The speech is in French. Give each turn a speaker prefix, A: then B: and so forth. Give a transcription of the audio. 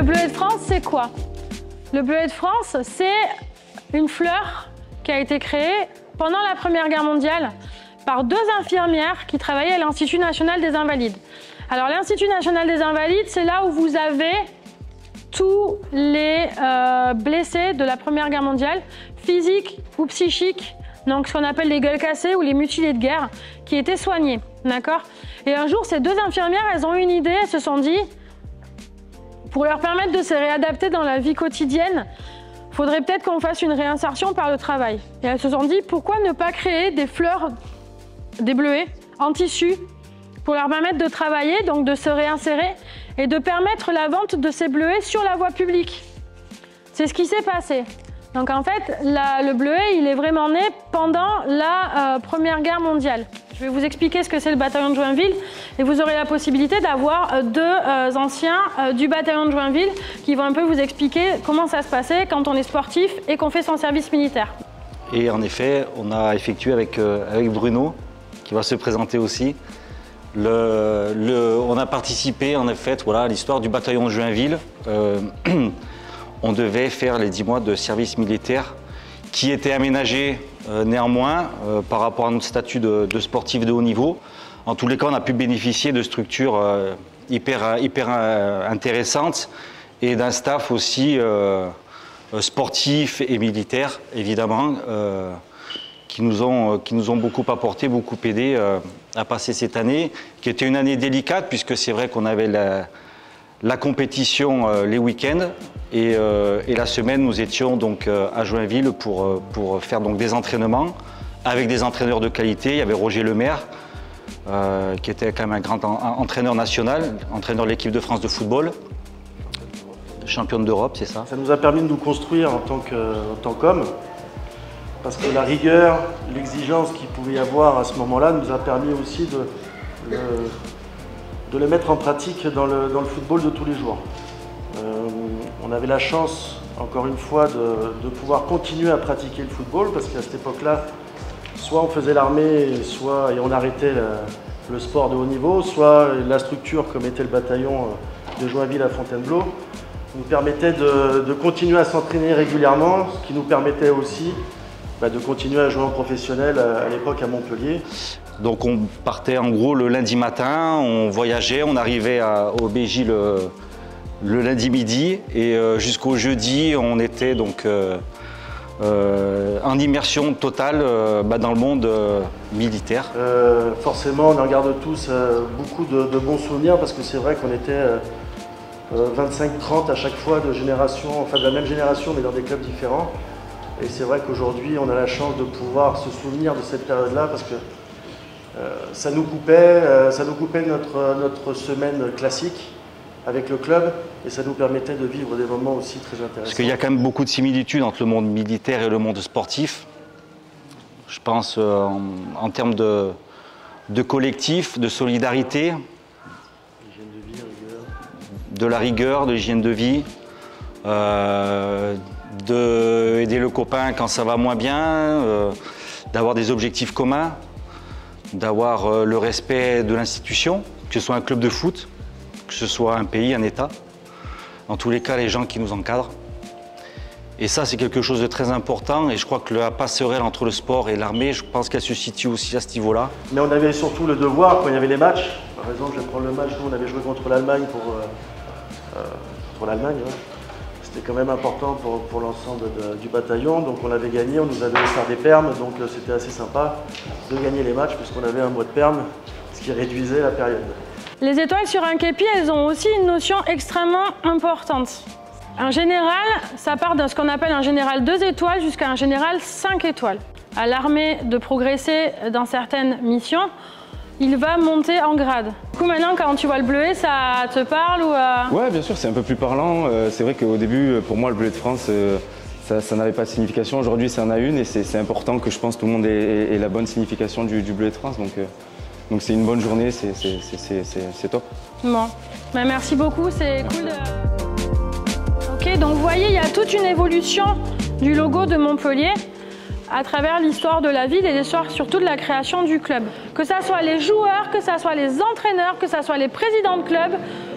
A: bleuet de France, c'est quoi? Le bleuet de France, c'est une fleur qui a été créée pendant la Première Guerre mondiale par 2 infirmières qui travaillaient à l'Institut national des Invalides. Alors l'Institut national des Invalides, c'est là où vous avez tous les blessés de la Première Guerre mondiale, physiques ou psychiques, donc ce qu'on appelle les gueules cassées ou les mutilés de guerre, qui étaient soignés, d'accord? Et un jour, ces 2 infirmières, elles ont eu une idée, elles se sont dit, pour leur permettre de se réadapter dans la vie quotidienne, il faudrait peut-être qu'on fasse une réinsertion par le travail. Et elles se sont dit, pourquoi ne pas créer des fleurs, des bleuets en tissu pour leur permettre de travailler, donc de se réinsérer et de permettre la vente de ces bleuets sur la voie publique. C'est ce qui s'est passé. Donc en fait, le bleuet, il est vraiment né pendant la Première Guerre mondiale. Je vais vous expliquer ce que c'est le bataillon de Joinville et vous aurez la possibilité d'avoir 2 anciens du bataillon de Joinville qui vont un peu vous expliquer comment ça se passait quand on est sportif et qu'on fait son service militaire.
B: Et en effet, on a effectué avec Bruno, qui va se présenter aussi, on a participé en effet voilà, à l'histoire du bataillon de Joinville. On devait faire les 10 mois de service militaire qui étaient aménagés néanmoins par rapport à notre statut de sportif de haut niveau. En tous les cas, on a pu bénéficier de structures hyper intéressantes et d'un staff aussi sportif et militaire, évidemment, qui nous ont beaucoup apporté, beaucoup aidé à passer cette année, qui était une année délicate, puisque c'est vrai qu'on avait la compétition les week-ends et la semaine, nous étions donc à Joinville pour faire donc des entraînements avec des entraîneurs de qualité. Il y avait Roger Lemaire, qui était quand même un grand entraîneur national, entraîneur de l'équipe de France de football, championne d'Europe, c'est ça?
C: Ça nous a permis de nous construire en tant qu'hommes, parce que la rigueur, l'exigence qu'il pouvait y avoir à ce moment-là nous a permis aussi de les mettre en pratique dans le football de tous les jours. On avait la chance, encore une fois, de pouvoir continuer à pratiquer le football, parce qu'à cette époque-là, soit on faisait l'armée, et on arrêtait le sport de haut niveau, soit la structure, comme était le bataillon de Joinville à Fontainebleau, nous permettait de continuer à s'entraîner régulièrement, ce qui nous permettait aussi de continuer à jouer en professionnel à l'époque à Montpellier.
B: Donc on partait en gros le lundi matin, on voyageait, on arrivait au BJ le lundi midi et jusqu'au jeudi on était donc en immersion totale dans le monde militaire.
C: Forcément on en garde tous beaucoup de bons souvenirs, parce que c'est vrai qu'on était 25-30 à chaque fois de génération, enfin de la même génération mais dans des clubs différents. Et c'est vrai qu'aujourd'hui on a la chance de pouvoir se souvenir de cette période-là, parce que ça nous coupait notre semaine classique avec le club, et ça nous permettait de vivre des moments aussi très intéressants.
B: Parce qu'il y a quand même beaucoup de similitudes entre le monde militaire et le monde sportif. Je pense en termes de collectif, de solidarité,
C: Hygiène de vie, rigueur.
B: De la rigueur, de l'hygiène de vie, d'aider le copain quand ça va moins bien, d'avoir des objectifs communs, d'avoir le respect de l'institution, que ce soit un club de foot, que ce soit un pays, un État. Dans tous les cas, les gens qui nous encadrent. Et ça, c'est quelque chose de très important. Et je crois que la passerelle entre le sport et l'armée, je pense qu'elle se situe aussi à ce niveau-là.
C: Mais on avait surtout le devoir, quand il y avait les matchs. Par exemple, je vais prendre le match, nous on avait joué contre l'Allemagne C'était quand même important pour l'ensemble du bataillon. Donc on l'avait gagné, on nous avait offert des permes. Donc c'était assez sympa de gagner les matchs, puisqu'on avait un mois de permes, ce qui réduisait la période.
A: Les étoiles sur un képi, elles ont aussi une notion extrêmement importante. Un général, ça part de ce qu'on appelle un général 2 étoiles jusqu'à un général 5 étoiles. À l'armée de progresser dans certaines missions, il va monter en grade. Du coup, maintenant, quand tu vois le bleuet, ça te parle ou
D: Ouais, bien sûr, c'est un peu plus parlant. C'est vrai qu'au début, pour moi, le bleuet de France, ça n'avait pas de signification. Aujourd'hui, ça en a une, et c'est important que je pense que tout le monde ait la bonne signification du bleuet de France. Donc c'est une bonne journée, c'est top.
A: Bon, merci beaucoup, c'est cool. Ok, donc vous voyez, il y a toute une évolution du logo de Montpellier à travers l'histoire de la ville et l'histoire surtout de la création du club. Que ce soit les joueurs, que ce soit les entraîneurs, que ce soit les présidents de club,